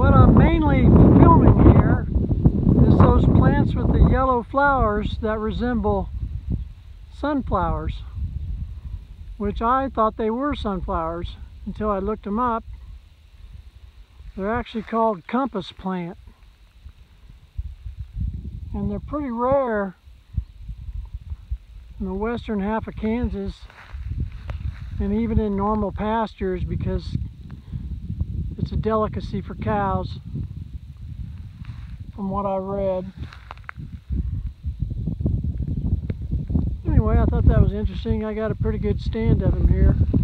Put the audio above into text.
What I'm mainly filming here is those plants with the yellow flowers that resemble sunflowers, which I thought they were sunflowers until I looked them up. They're actually called compass plant, and they're pretty rare in the western half of Kansas and even in normal pastures because it's a delicacy for cows, from what I read. Anyway, I thought that was interesting. I got a pretty good stand of them here.